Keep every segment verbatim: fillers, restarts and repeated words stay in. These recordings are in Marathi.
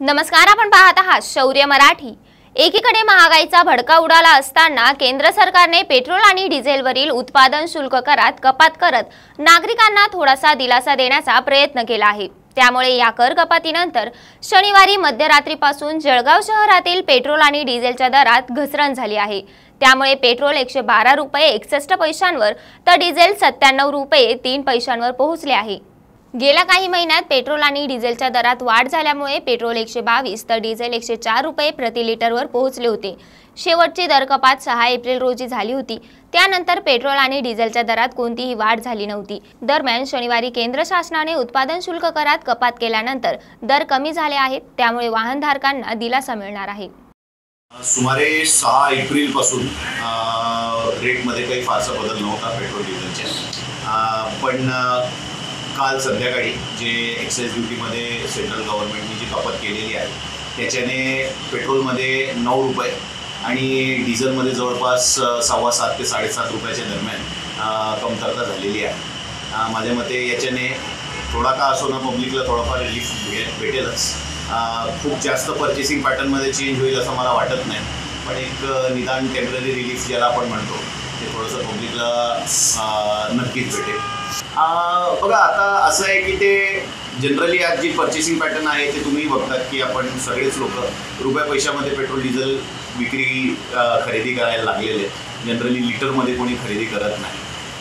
नमस्कार, आपण पाहत आहात शौर्य मराठी। एकीकडे महागाईचा भडका उडाला असताना केंद्र सरकारने पेट्रोल आणि डिझेलवरील उत्पादन शुल्क करात कपात करत नागरिकांना थोडासा दिलासा देण्याचा प्रयत्न केला आहे। त्यामुळे या कर कपातीनंतर शनिवारी मध्यरात्रीपासून जळगाव शहरातील पेट्रोल आणि डिझेलच्या दरात घसरण झाली आहे। त्यामुळे पेट्रोल एकशे बारा रुपये एकसष्ट पैशांवर तर डिझेल सत्त्याण्णव रुपये तीन पैशांवर पोहोचले आहे। गेल्या काही महिन्यात पेट्रोल आणि डिझेलच्या दरात वाढ झाल्यामुळे पेट्रोल एकशे बावीस तर डिझेल एकशे चार रुपये प्रति लिटरवर पोहोचले होते। शेवटची दर कपात सहा एप्रिल रोजी झाली होती। त्यानंतर पेट्रोल आणि डिझेलच्या दरात कोणतीही वाढ झाली नव्हती। दरम्यान शनिवारी केंद्र शासनाने उत्पादन शुल्क करात कपात केल्यानंतर दर कमी झाले आहेत। त्यामुळे वाहनधारकांना दिलासा मिळणार आहे। सुमारे सहा एप्रिल पासून रेटमध्ये काही फारसा बदल नव्हता पेट्रोल डिझेलच्या, पण काल संध्याकाळी जे एक्साइज ड्युटीमध्ये सेंट्रल गव्हर्नमेंटने जी कपात केलेली आहे त्याच्याने पेट्रोलमध्ये नऊ रुपये आणि डिझेलमध्ये जवळपास सव्वा सात ते साडेसात रुपयाच्या दरम्यान कमतरता झालेली आहे। माझ्या मते याच्याने थोडा का असो ना पब्लिकला थोडाफार रिलीफ भेटेलच। खूप जास्त पर्चेसिंग पॅटर्नमध्ये चेंज होईल असं मला वाटत नाही, पण एक निदान टेम्पररी रिलीफ ज्याला आपण म्हणतो ते थोडंसं पब्लिकला नक्कीच भेटेल। बघा, आता असं आहे की ते जनरली आज जी पर्चेसिंग पॅटर्न आहे ते तुम्ही बघतात की आपण सगळेच लोक रुपया पैशामध्ये पेट्रोल डिझेल विक्री खरेदी करायला लागलेले। जनरली लिटरमध्ये कोणी खरेदी करत नाही।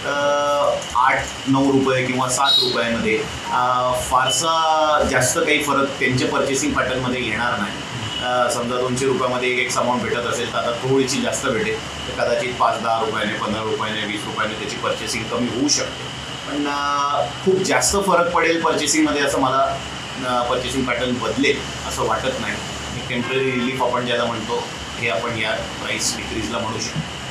आठ नऊ रुपये किंवा सात रुपयामध्ये फारसा जास्त काही फरक त्यांच्या पर्चेसिंग पॅटर्नमध्ये येणार नाही। समजा दोनशे रुपयामध्ये एक एक अमाऊंट भेटत असेल तर आता थोडीशी जास्त भेटेल तर कदाचित पाच दहा रुपयाने पंधरा रुपयाने वीस रुपयाने त्याची पर्चेसिंग कमी होऊ शकते, पण खूप जास्त फरक पडेल पर्चेसिंगमध्ये असं मला पर्चेसिंग पॅटर्न बदलेल असं वाटत नाही। टेम्पररी रिलीफ आपण ज्याला म्हणतो हे आपण या प्राईस डिक्रीजला म्हणू शकतो।